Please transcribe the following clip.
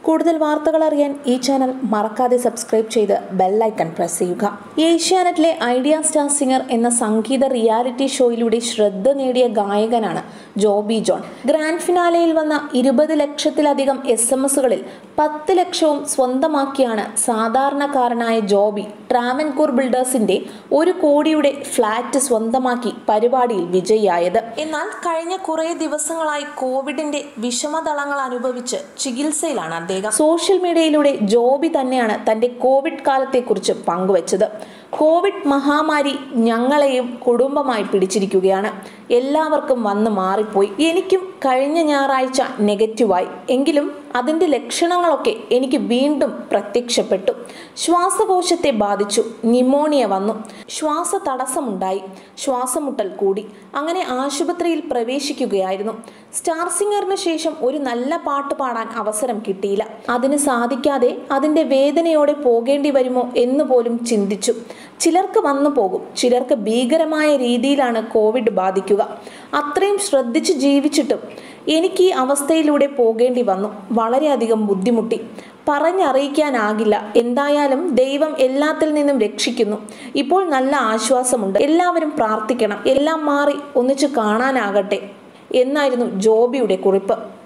കൂടുതൽ വാർത്തകൾ അറിയാൻ ഈ ചാനൽ മറക്കാതെ സബ്സ്ക്രൈബ് ചെയ്ത് ബെൽ ഐക്കൺ പ്രസ് ചെയ്യുക. ഏഷ്യാനെറ്റിലെ ഐഡിയ സ്റ്റാർ സിംഗർ എന്ന സംഗീത റിയാലിറ്റി ഷോയിലൂടെ ശ്രദ്ധ നേടിയ ഗായകനാണ് ജോബി ജോൺ. ഗ്രാൻഡ് ഫിനാലെയിൽ വന്ന 20 ലക്ഷത്തിലധികം SMS-കളിൽ 10 ലക്ഷവും സ്വന്തമാക്കിയാണ് സാധാരണക്കാരനായ ജോബി ട്രാവൻകൂർ ബിൽഡേഴ്സിന്റെ 1 കോടിയുടെ ഫ്ലാറ്റ് സ്വന്തമാക്കി പരിപാടിയിൽ വിജയിയായത്. എന്നാൽ കഴിഞ്ഞ കുറേ ദിവസങ്ങളായി കോവിഡിന്റെ വിഷമതളങ്ങൾ അനുഭവിച്ച് ചികിത്സയിലാണ് അദ്ദേഹം. സോഷ്യൽ മീഡിയയിലൂടെ ജോബി തന്നെയാണ് തന്റെ കോവിഡ് കാലത്തെക്കുറിച്ച് പങ്കുവച്ചത്. കോവിഡ് മഹാമാരി ഞങ്ങളെയും കുടുംബമായി പിടിച്ചിരിക്കുകയാണ്. എല്ലാവർക്കും വന്ന് മാറിപ്പോയി. എനിക്കും കഴിഞ്ഞ ഞായറാഴ്ച നെഗറ്റീവായി. എങ്കിലും അതിൻ്റെ ലക്ഷണങ്ങളൊക്കെ എനിക്ക് വീണ്ടും പ്രത്യക്ഷപ്പെട്ടു. ശ്വാസകോശത്തെ ബാധിച്ചു. ന്യൂമോണിയ വന്നു. ശ്വാസ തടസ്സമുണ്ടായി. ശ്വാസമുട്ടൽ കൂടി. അങ്ങനെ ആശുപത്രിയിൽ പ്രവേശിക്കുകയായിരുന്നു. സ്റ്റാർ സിംഗറിന് ശേഷം ഒരു നല്ല പാട്ട് പാടാൻ അവസരം കിട്ടിയില്ല. അതിന് സാധിക്കാതെ അതിൻ്റെ വേദനയോടെ പോകേണ്ടി വരുമോ എന്ന് പോലും ചിന്തിച്ചു. ചിലർക്ക് വന്നു പോകും, ചിലർക്ക് ഭീകരമായ രീതിയിലാണ് കോവിഡ് ബാധിക്കുക. അത്രയും ശ്രദ്ധിച്ച് ജീവിച്ചിട്ടും എനിക്ക് ഈ അവസ്ഥയിലൂടെ പോകേണ്ടി വന്നു. വളരെയധികം ബുദ്ധിമുട്ടി. പറഞ്ഞറിയിക്കാനാകില്ല. എന്തായാലും ദൈവം എല്ലാത്തിൽ നിന്നും രക്ഷിക്കുന്നു. ഇപ്പോൾ നല്ല ആശ്വാസമുണ്ട്. എല്ലാവരും പ്രാർത്ഥിക്കണം. എല്ലാം മാറി ഒന്നിച്ച് കാണാനാകട്ടെ എന്നായിരുന്നു ജോബിയുടെ കുറിപ്പ്.